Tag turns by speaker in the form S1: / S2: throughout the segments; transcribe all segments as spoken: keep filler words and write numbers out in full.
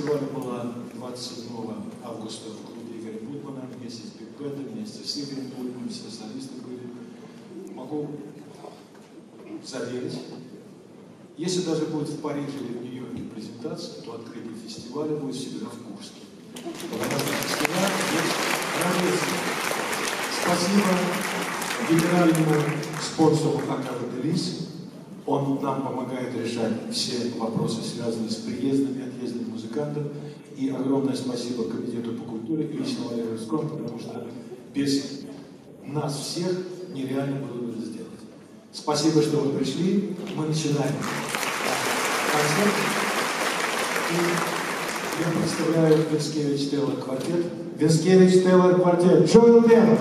S1: фестиваля была двадцать седьмого августа в клубе Игоря Бутмана вместе с Биг Бэндом, вместе с Игорем Бутманом, все солисты были. Могу заверить, если даже будет в Париже или в Нью-Йорке презентация, то открытие фестиваля будет всегда в Курске. Потому что фестиваль есть равенство. Спасибо генеральному спонсору Акава Делис. Он нам помогает решать все вопросы, связанные с приездом и отъездом музыкантов. И огромное спасибо Комитету по культуре и лично Валерию Русскому, потому что без нас всех нереально было бы это сделать. Спасибо, что вы пришли. Мы начинаем концерт. И я представляю Венскевич Тейлор квартет. Венскевич Тейлор квартет. Джоэл Тейлор.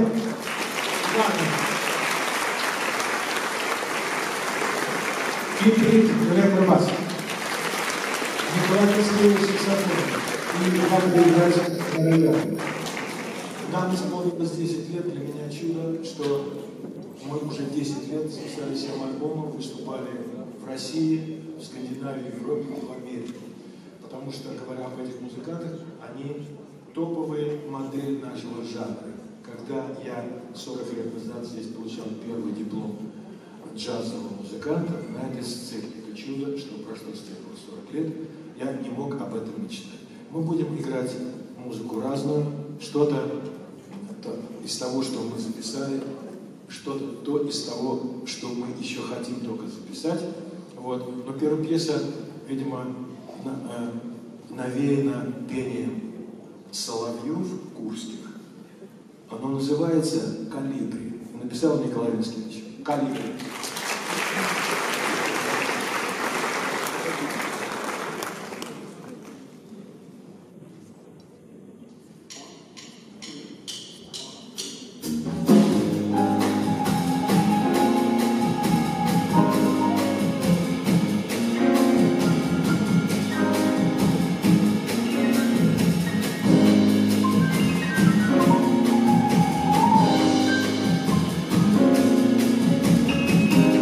S1: Киприк, электробас. Николай Венскевич, саксофон. И как бы играть на рояле. Нам исполнилось десять лет. Для меня чудо, что мы уже десять лет записали семь альбомов, выступали в России, в Скандинавии, в Европе и в Америке. Потому что, говоря об этих музыкантах, они топовые модели нашего жанра. Когда я сорок лет назад здесь получал первый диплом джазового музыканта на этой сцене, это чудо, что прошло с тех пор сорок лет, я не мог об этом мечтать. Мы будем играть музыку разную, что-то из того, что мы записали, что-то то из того, что мы еще хотим только записать. Вот. Но первая пьеса, видимо, на, э, навеяна пением соловьев курских. Оно называется «Калибри». Написал Николай Венскевич. «Калибри».
S2: Thank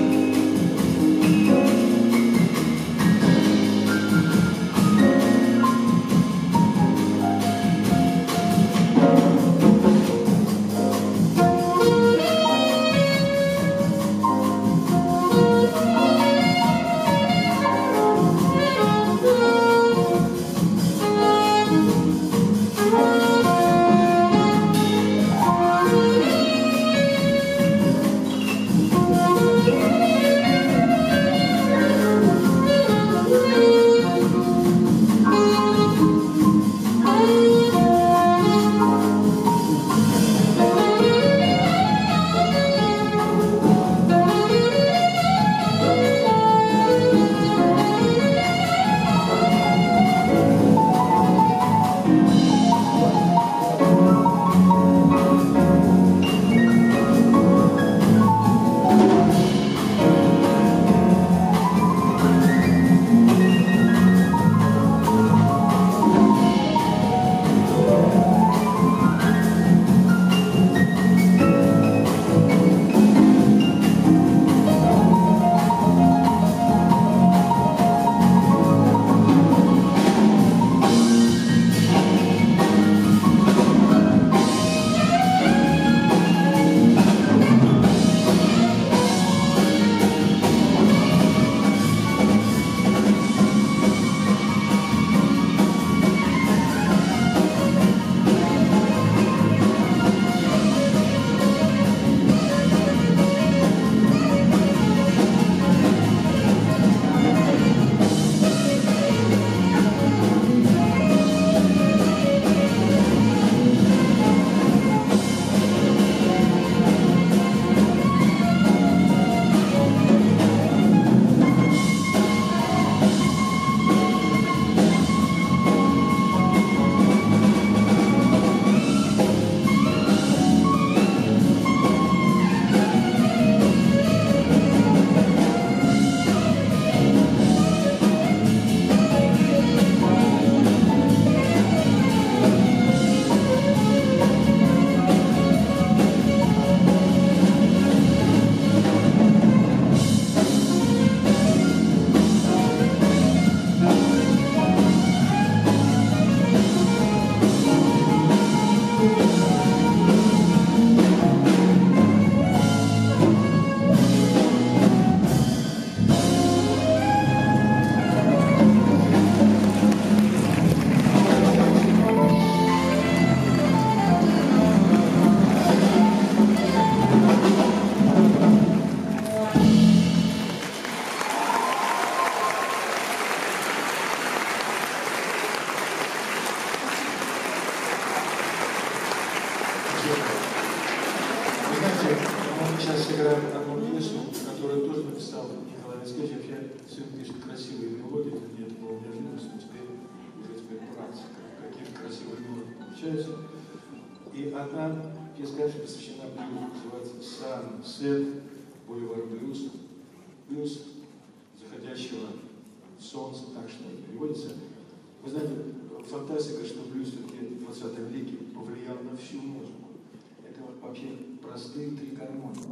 S1: сыграем одну песню, которую тоже написал Николай Мицкевич. Вообще сын пишет красивые мелодии, для меня это было неожиданность, но теперь уже теперь практика, какие красивые мелодии получаются. И одна песня, конечно, посвящена блюзу, называется Sunset Boulevard Blues, блюз заходящего солнца, так что это переводится. Вы знаете, фантастика, что блюз все-таки в двадцатом веке повлиял на всю музыку. Это вообще простые три гармонии.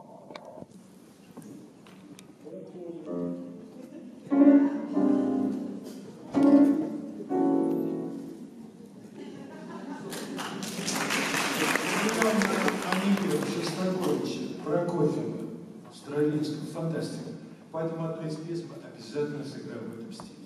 S1: Прокофьева, Стравинского, фантастика. Поэтому одну из песен обязательно сыграем в этом стиле.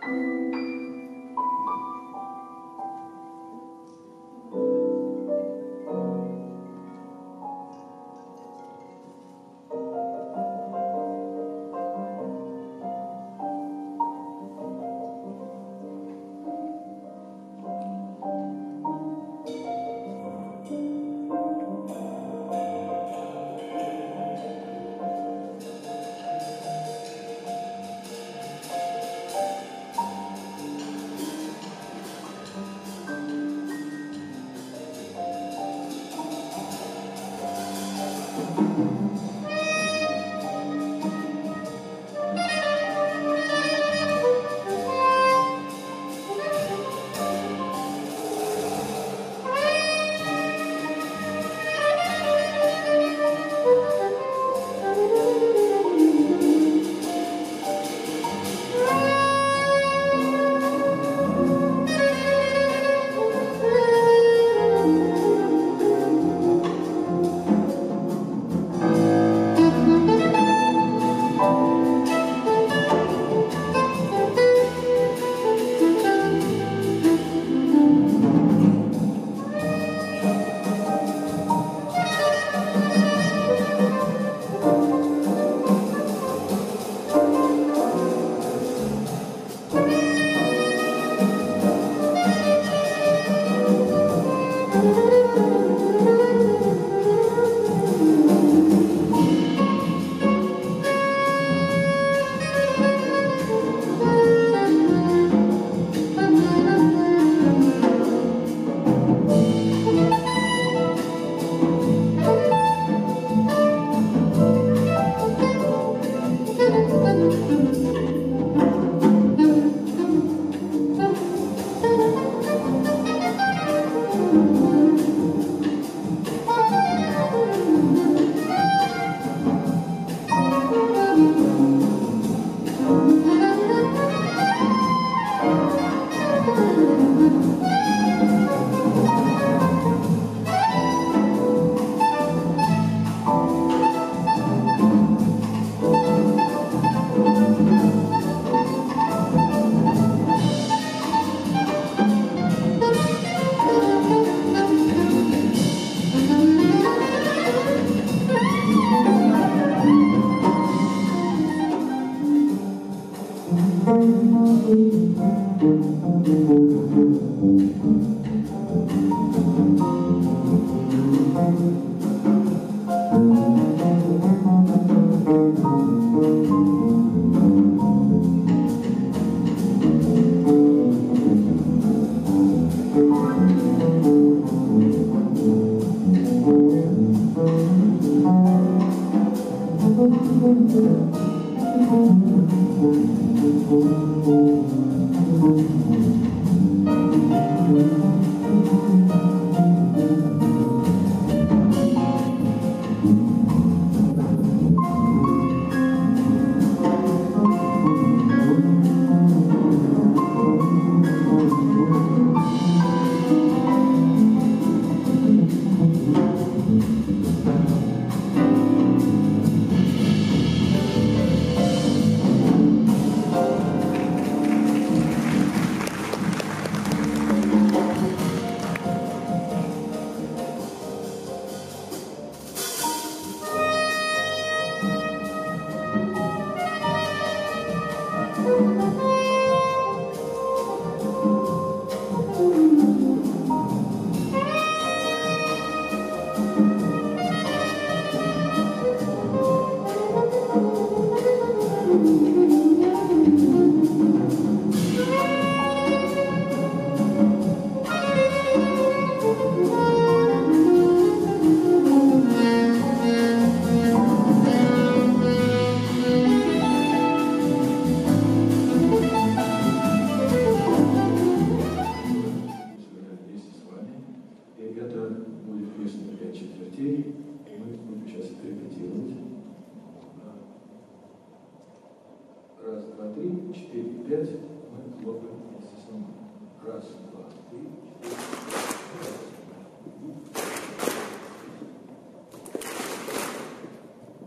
S1: Раз, два, три, четыре, пять. Мы хлопаем вместе с ним. Раз, два, три,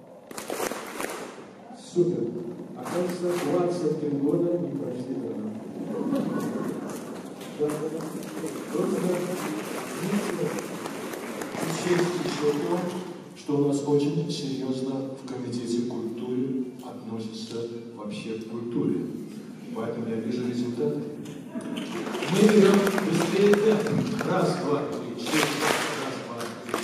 S1: четыре. Супер. Оказывается, двадцать три года не прошли до нас. Да, да, да. Просто честь еще то, что у нас очень серьезно в Комитете культуры относится вообще к культуре. Поэтому я вижу результаты. Мы берем быстрее темп. Раз, два, три, четыре. Раз, два, три,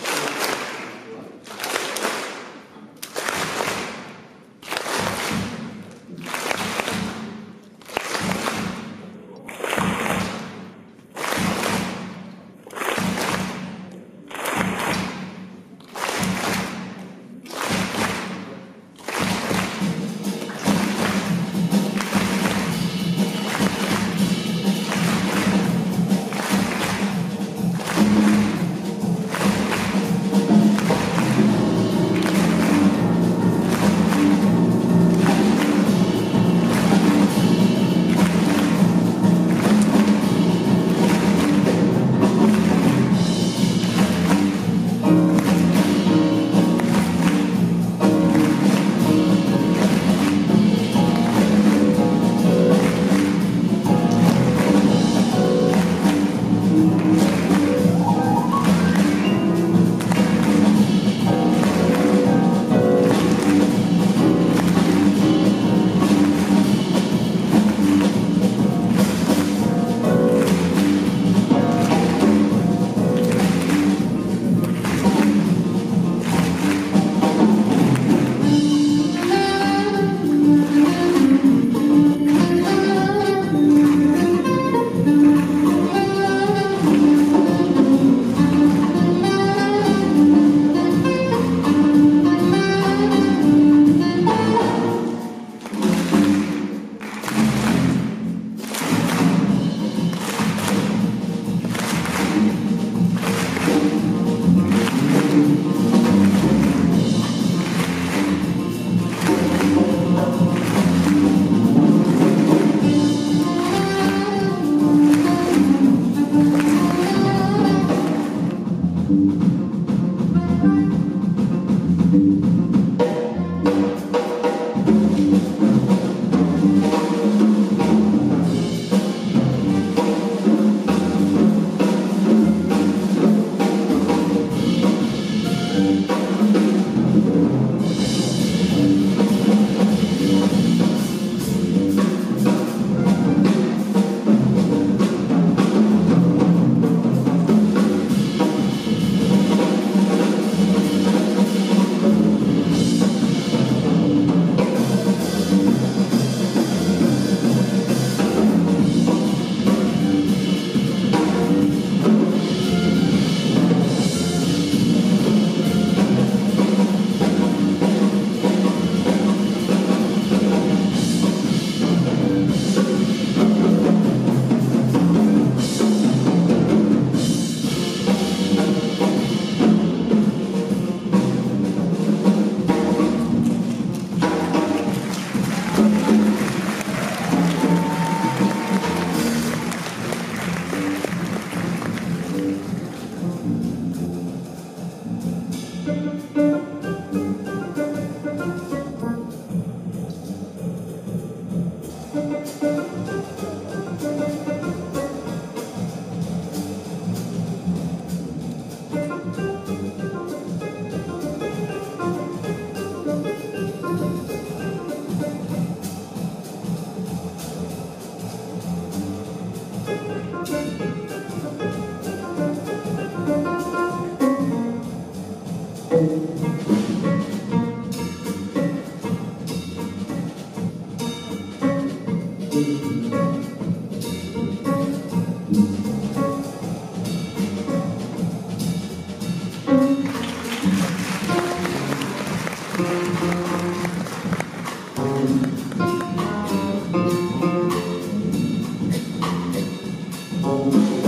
S2: Thank you.